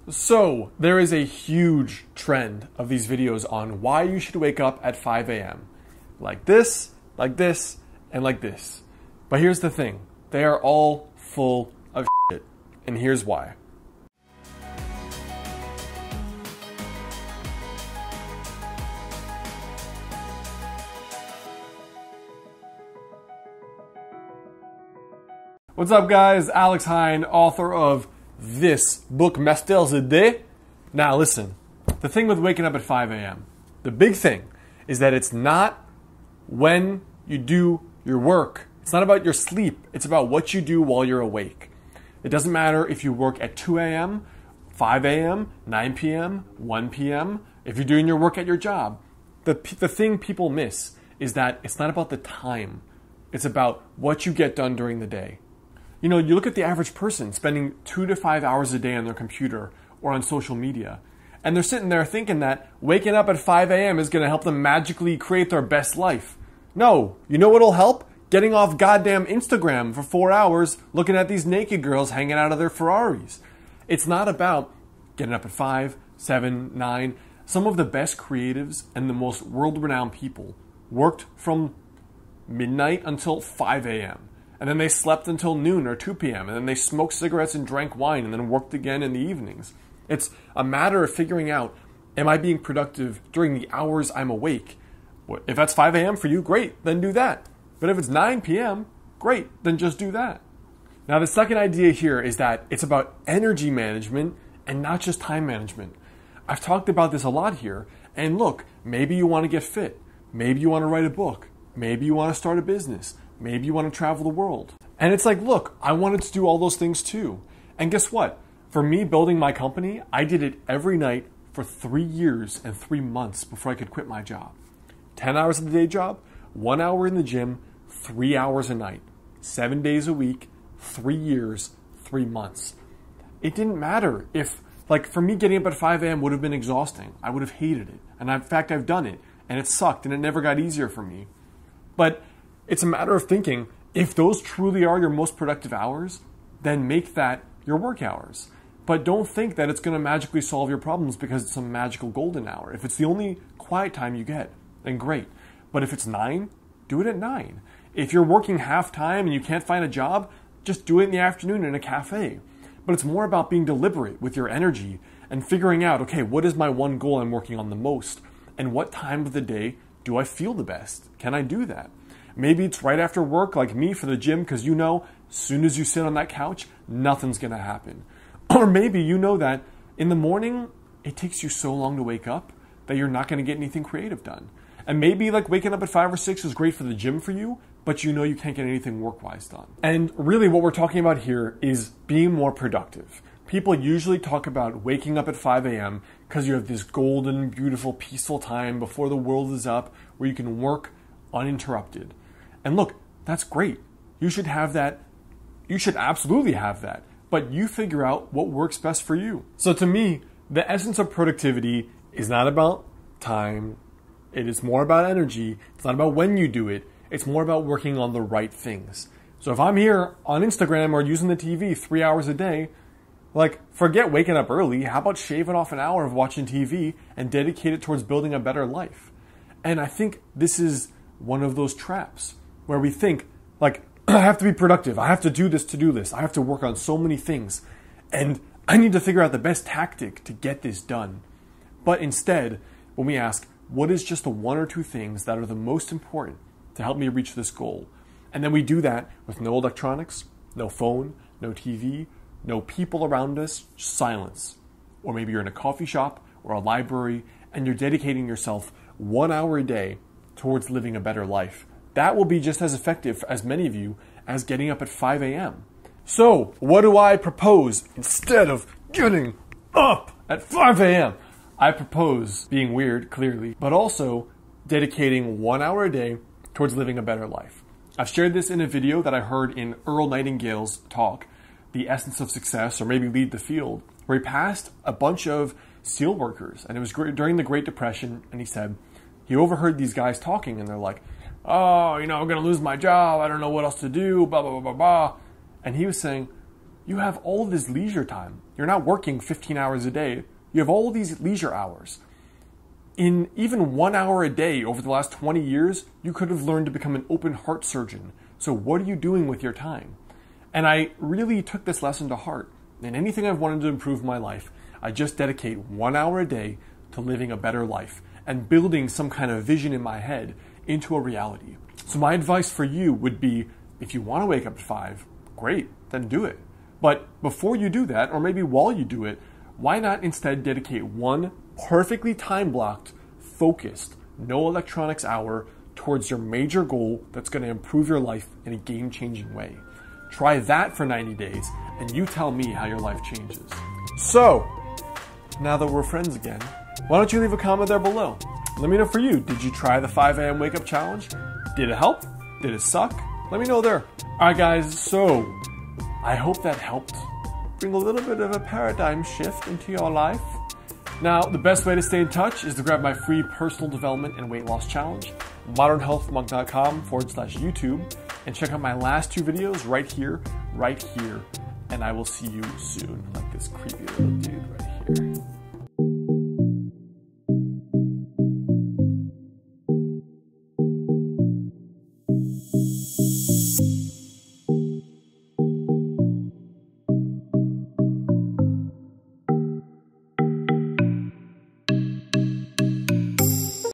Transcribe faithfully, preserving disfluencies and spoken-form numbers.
So, there is a huge trend of these videos on why you should wake up at five A M Like this, like this, and like this. But here's the thing. They are all full of shit. And here's why. What's up, guys? Alex Hine, author of this book, Masters a Day. Now listen, the thing with waking up at five A M, the big thing is that it's not when you do your work. It's not about your sleep. It's about what you do while you're awake. It doesn't matter if you work at two A M, five A M, nine P M, one P M, if you're doing your work at your job. The, the thing people miss is that it's not about the time. It's about what you get done during the day. You know, you look at the average person spending two to five hours a day on their computer or on social media, and they're sitting there thinking that waking up at five A M is going to help them magically create their best life. No, you know what'll help? Getting off goddamn Instagram for four hours looking at these naked girls hanging out of their Ferraris. It's not about getting up at five, seven, nine. Some of the best creatives and the most world-renowned people worked from midnight until five A M And then they slept until noon or two P M And then they smoked cigarettes and drank wine and then worked again in the evenings. It's a matter of figuring out, am I being productive during the hours I'm awake? If that's five A M for you, great, then do that. But if it's nine P M, great, then just do that. Now, the second idea here is that it's about energy management and not just time management. I've talked about this a lot here. And look, maybe you want to get fit. Maybe you want to write a book. Maybe you want to start a business. Maybe you want to travel the world. And it's like, look, I wanted to do all those things too. And guess what? For me building my company, I did it every night for three years and three months before I could quit my job. ten hours of the day job, one hour in the gym, three hours a night, seven days a week, three years, three months. It didn't matter if, like for me getting up at five A M would have been exhausting. I would have hated it. And in fact, I've done it and it sucked and it never got easier for me. But it's a matter of thinking, if those truly are your most productive hours, then make that your work hours. But don't think that it's going to magically solve your problems because it's a magical golden hour. If it's the only quiet time you get, then great. But if it's nine, do it at nine. If you're working half time and you can't find a job, just do it in the afternoon in a cafe. But it's more about being deliberate with your energy and figuring out, okay, what is my one goal I'm working on the most? And what time of the day do I feel the best? Can I do that? Maybe it's right after work, like me, for the gym, because you know, as soon as you sit on that couch, nothing's going to happen. Or maybe you know that in the morning, it takes you so long to wake up that you're not going to get anything creative done. And maybe like waking up at five or six is great for the gym for you, but you know you can't get anything work-wise done. And really what we're talking about here is being more productive. People usually talk about waking up at five A M because you have this golden, beautiful, peaceful time before the world is up where you can work uninterrupted. And look, that's great. You should have that. You should absolutely have that. But you figure out what works best for you. So to me, the essence of productivity is not about time. It is more about energy. It's not about when you do it. It's more about working on the right things. So if I'm here on Instagram or using the T V three hours a day, like forget waking up early. How about shaving off an hour of watching T V and dedicate it towards building a better life? And I think this is one of those traps where we think, like, I have to be productive. I have to do this to-do list. I have to work on so many things. And I need to figure out the best tactic to get this done. But instead, when we ask, what is just the one or two things that are the most important to help me reach this goal? And then we do that with no electronics, no phone, no T V, no people around us, silence. Or maybe you're in a coffee shop or a library and you're dedicating yourself one hour a day towards living a better life. That will be just as effective, as many of you, as getting up at five A M So, what do I propose instead of getting up at five A M? I propose being weird, clearly, but also dedicating one hour a day towards living a better life. I've shared this in a video that I heard in Earl Nightingale's talk, The Essence of Success, or maybe Lead the Field, where he passed a bunch of steel workers, and it was during the Great Depression, and he said, he overheard these guys talking, and they're like, oh, you know, I'm going to lose my job. I don't know what else to do, blah, blah, blah, blah, blah. And he was saying, you have all this leisure time. You're not working fifteen hours a day. You have all these leisure hours. In even one hour a day over the last twenty years, you could have learned to become an open heart surgeon. So what are you doing with your time? And I really took this lesson to heart. In anything I've wanted to improve my life, I just dedicate one hour a day to living a better life and building some kind of vision in my head into a reality. So my advice for you would be, if you want to wake up at five, great, then do it. But before you do that, or maybe while you do it, why not instead dedicate one perfectly time-blocked, focused, no electronics hour towards your major goal that's going to improve your life in a game-changing way? Try that for ninety days, and you tell me how your life changes. So, now that we're friends again, why don't you leave a comment there below? Let me know for you, did you try the five a m wake up challenge? Did it help? Did it suck? Let me know there. Alright guys, so I hope that helped bring a little bit of a paradigm shift into your life. Now, the best way to stay in touch is to grab my free personal development and weight loss challenge, modernhealthmonk.com forward slash YouTube, and check out my last two videos right here, right here, and I will see you soon, like this creepy little dude right here.